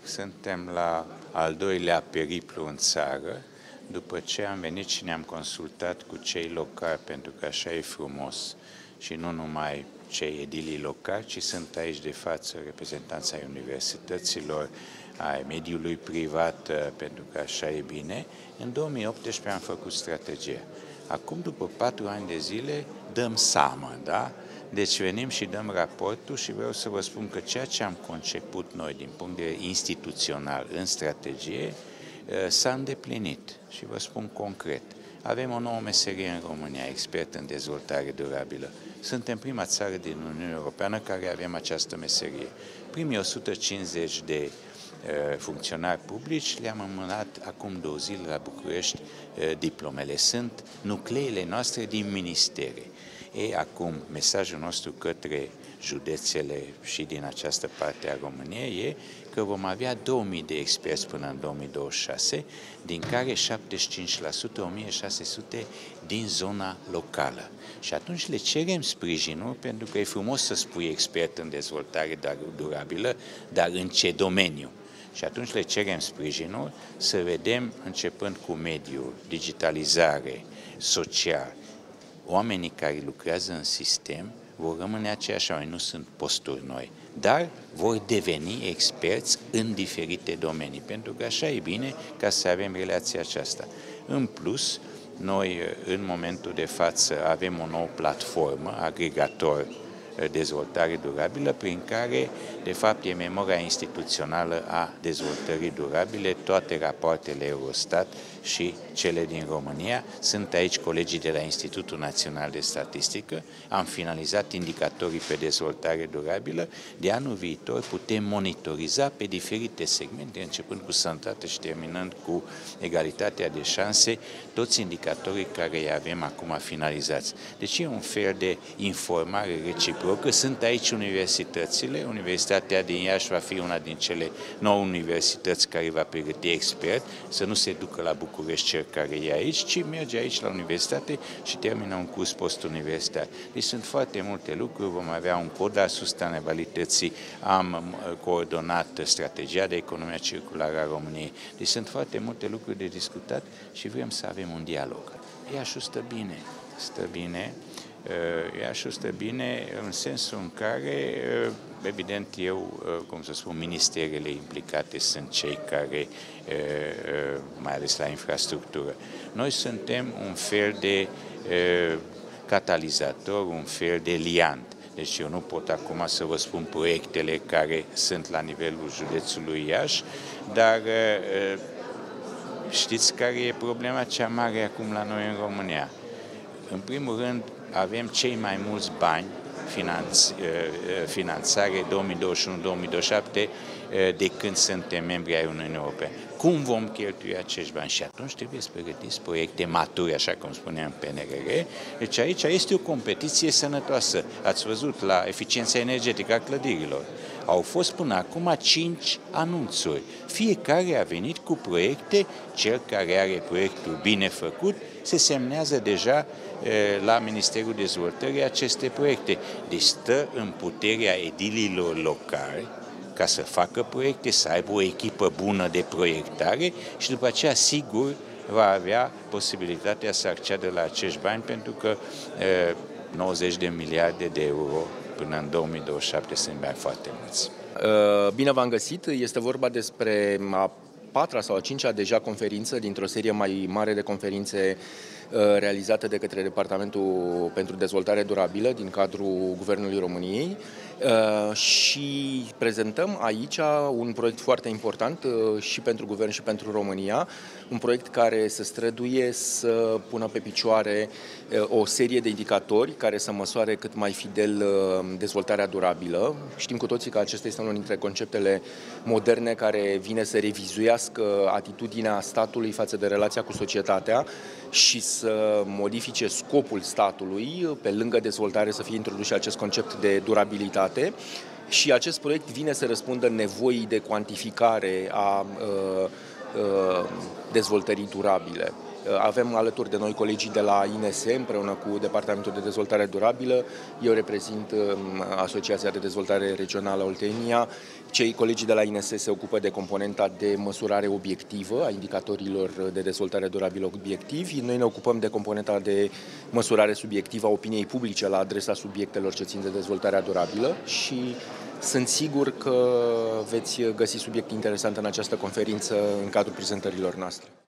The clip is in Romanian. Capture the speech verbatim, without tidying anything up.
suntem la al doilea periplu în țară, după ce am venit și ne-am consultat cu cei locali, pentru că așa e frumos, și nu numai cei edilii locali, ci sunt aici de față reprezentanții ai universităților, ai mediului privat, pentru că așa e bine. În două mii optsprezece am făcut strategia. Acum, după patru ani de zile, dăm seama, da? Deci venim și dăm raportul și vreau să vă spun că ceea ce am conceput noi din punct de vedere instituțional în strategie s-a îndeplinit. Și vă spun concret. Avem o nouă meserie în România, expert în dezvoltare durabilă. Suntem prima țară din Uniunea Europeană care avem această meserie. Primii o sută cincizeci de uh, funcționari publici le-am înmânat acum două zile la București uh, diplomele. Sunt nucleele noastre din ministere. E acum mesajul nostru către județele și din această parte a României e că vom avea două mii de experți până în două mii douăzeci și șase, din care șaptezeci și cinci la sută, o mie șase sute din zona locală. Și atunci le cerem sprijinul, pentru că e frumos să spui expert în dezvoltare durabilă, dar în ce domeniu? Și atunci le cerem sprijinul să vedem, începând cu mediul, digitalizare, social, oamenii care lucrează în sistem vor rămâne aceiași oameni, nu sunt posturi noi, dar vor deveni experți în diferite domenii, pentru că așa e bine ca să avem relația aceasta. În plus, noi în momentul de față avem o nouă platformă, agregator dezvoltare durabilă, prin care, de fapt, e memoria instituțională a dezvoltării durabile, toate rapoartele Eurostat și cele din România. Sunt aici colegii de la Institutul Național de Statistică, am finalizat indicatorii pe dezvoltare durabilă, de anul viitor putem monitoriza pe diferite segmente, începând cu sănătate și terminând cu egalitatea de șanse, toți indicatorii care îi avem acum finalizați. Deci e un fel de informare reciprocă. Sunt aici universitățile, Universitatea din Iași va fi una din cele nouă universități care va pregăti expert, să nu se ducă la București cel care e aici, ci merge aici la universitate și termină un curs postuniversitar. Deci sunt foarte multe lucruri, vom avea un cod al sustenabilității, am coordonat strategia de economie circulară a României. Deci sunt foarte multe lucruri de discutat și vrem să avem un dialog. Iașul stă bine, stă bine, Iașul stă bine în sensul în care, evident, eu, cum să spun, ministerele implicate sunt cei care, mai ales la infrastructură. Noi suntem un fel de catalizator, un fel de liant. Deci eu nu pot acum să vă spun proiectele care sunt la nivelul județului Iași, dar știți care e problema cea mare acum la noi în România? În primul rând, avem cei mai mulți bani, finanț, finanțare două mii douăzeci și unu două mii douăzeci și șapte, de când suntem membri ai Uniunii Europene. Cum vom cheltui acești bani? Și atunci trebuie să pregătiți proiecte maturi, așa cum spuneam P N R R. Deci aici este o competiție sănătoasă. Ați văzut la eficiența energetică a clădirilor. Au fost până acum cinci anunțuri. Fiecare a venit cu proiecte, cel care are proiectul bine făcut, se semnează deja la Ministerul Dezvoltării aceste proiecte. Deci stă în puterea edililor locali ca să facă proiecte, să aibă o echipă bună de proiectare și după aceea, sigur, va avea posibilitatea să acceadă la acești bani, pentru că nouăzeci de miliarde de euro până în două mii douăzeci și șapte sunt bani foarte mulți. Bine v-am găsit! Este vorba despre a patra sau a cincea deja conferință dintr-o serie mai mare de conferințe realizate de către Departamentul pentru Dezvoltare Durabilă din cadrul Guvernului României și prezentăm aici un proiect foarte important și pentru Guvern și pentru România, un proiect care se străduie să pună pe picioare o serie de indicatori care să măsoare cât mai fidel dezvoltarea durabilă. Știm cu toții că acesta este unul dintre conceptele moderne care vine să revizuiască atitudinea statului față de relația cu societatea și să modifice scopul statului, pe lângă dezvoltare să fie introdus și acest concept de durabilitate. Și acest proiect vine să răspundă nevoii de cuantificare a uh, uh, dezvoltării durabile. Avem alături de noi colegii de la I N S împreună cu Departamentul de Dezvoltare Durabilă. Eu reprezint Asociația de Dezvoltare Regională Oltenia. Cei colegii de la I N S se ocupă de componenta de măsurare obiectivă a indicatorilor de dezvoltare durabilă obiectivi. Noi ne ocupăm de componenta de măsurare subiectivă a opiniei publice la adresa subiectelor ce țin de dezvoltarea durabilă și sunt sigur că veți găsi subiecte interesante în această conferință în cadrul prezentărilor noastre.